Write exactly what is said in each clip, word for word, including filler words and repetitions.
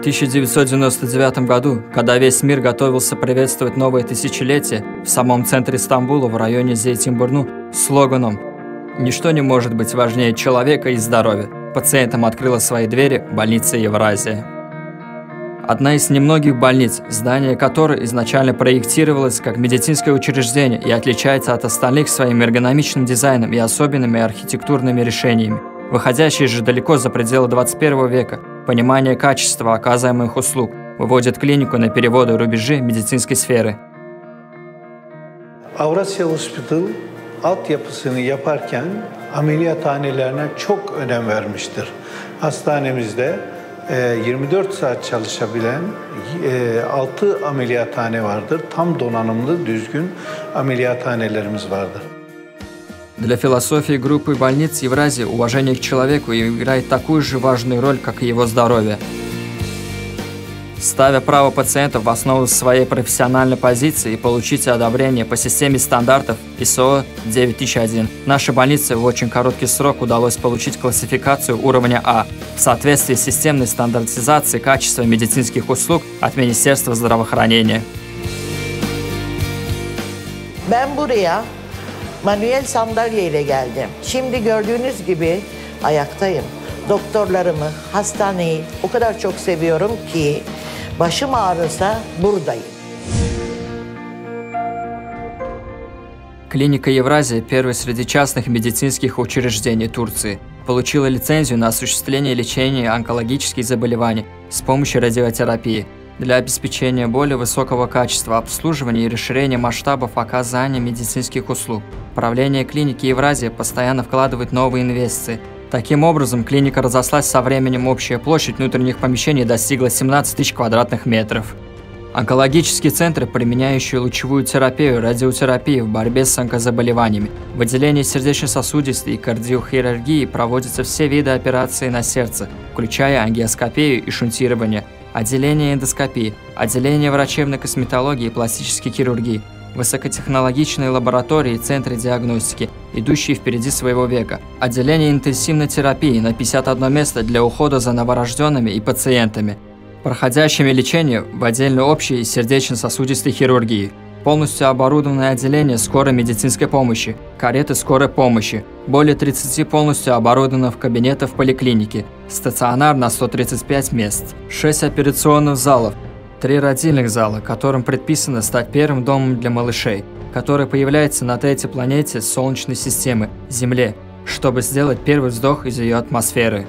тысяча девятьсот девяносто девятом году, когда весь мир готовился приветствовать новое тысячелетие, в самом центре Стамбула, в районе Зейтинбурну, слоганом «Ничто не может быть важнее человека и здоровья» пациентам открыла свои двери больница Евразия. Одна из немногих больниц, здание которой изначально проектировалось как медицинское учреждение и отличается от остальных своим эргономичным дизайном и особенными архитектурными решениями, выходящие же далеко за пределы двадцать первого века. Понимание качества оказываемых услуг выводит клинику на переводы рубежи медицинской sferi. Avrasya Hospital altyapısını yaparken ameliyathanelerine çok önem vermiştir. Hastanemizde yirmi dört saat çalışabilen altı ameliyathane vardır. Tam donanımlı, düzgün ameliyathanelerimiz vardır. Для философии группы больниц Евразии уважение к человеку играет такую же важную роль, как и его здоровье. Ставя право пациентов в основу своей профессиональной позиции и получить одобрение по системе стандартов ай эс о девять тысяч один, нашей больнице в очень короткий срок удалось получить классификацию уровня А в соответствии с системной стандартизацией качества медицинских услуг от Министерства здравоохранения. Ben buraya manuel sandalyeyle geldim. Şimdi gördüğünüz gibi ayaktayım. Doktorlarımı, hastaneyi o kadar çok seviyorum ki başım ağrısa buradayım. Клиника Евразия, первая среди частных медицинских учреждений Турции, получила лицензию на осуществление лечения онкологических заболеваний с помощью радиотерапии для обеспечения более высокого качества обслуживания и расширения масштабов оказания медицинских услуг. Правление клиники Евразия постоянно вкладывает новые инвестиции. Таким образом, клиника разрослась со временем, общая площадь внутренних помещений достигла семнадцать тысяч квадратных метров. Онкологические центры, применяющие лучевую терапию, радиотерапию в борьбе с онкозаболеваниями. В отделении сердечно-сосудистой и кардиохирургии проводятся все виды операций на сердце, включая ангиоскопию и шунтирование, отделение эндоскопии, отделение врачебной косметологии и пластической хирургии, высокотехнологичные лаборатории и центры диагностики, идущие впереди своего века, отделение интенсивной терапии на пятьдесят одно место для ухода за новорожденными и пациентами, проходящими лечение в отдельной общей сердечно-сосудистой хирургии, полностью оборудованное отделение скорой медицинской помощи, кареты скорой помощи, более тридцати полностью оборудованных кабинетов поликлиники, стационар на сто тридцать пять мест, шесть операционных залов, три родильных зала, которым предписано стать первым домом для малышей, который появляется на третьей планете Солнечной системы, Земле, чтобы сделать первый вздох из ее атмосферы.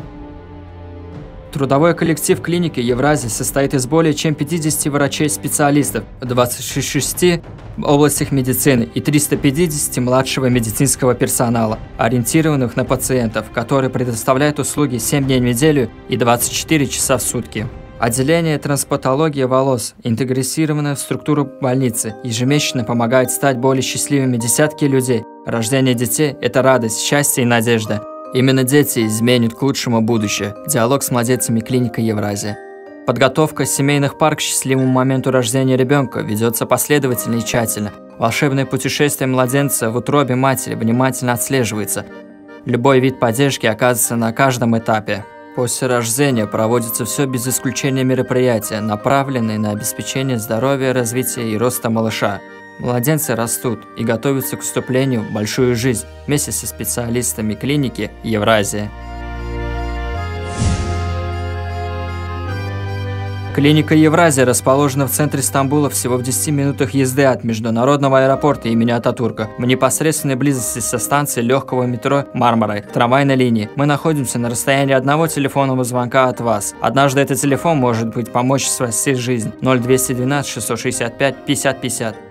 Трудовой коллектив клиники Евразия состоит из более чем пятидесяти врачей-специалистов в двадцати шести областях медицины и трёхстах пятидесяти младшего медицинского персонала, ориентированных на пациентов, которые предоставляют услуги семь дней в неделю и двадцать четыре часа в сутки. Отделение трансплантологии волос, интегрированное в структуру больницы, ежемесячно помогает стать более счастливыми десятки людей. Рождение детей – это радость, счастье и надежда. Именно дети изменят к лучшему будущее. Диалог с младенцами клиника Евразия. Подготовка семейных пар к счастливому моменту рождения ребенка ведется последовательно и тщательно. Волшебное путешествие младенца в утробе матери внимательно отслеживается. Любой вид поддержки оказывается на каждом этапе. После рождения проводится все без исключения мероприятия, направленные на обеспечение здоровья, развития и роста малыша. Младенцы растут и готовятся к вступлению в большую жизнь вместе со специалистами клиники Евразия. Клиника Евразия расположена в центре Стамбула всего в десяти минутах езды от международного аэропорта имени Ататурка, в непосредственной близости со станции легкого метро Мармарай, трамвайной линии. Мы находимся на расстоянии одного телефонного звонка от вас. Однажды этот телефон может быть помочь спасти жизнь. ноль двести двенадцать шестьсот шестьдесят пять пятьдесят пятьдесят.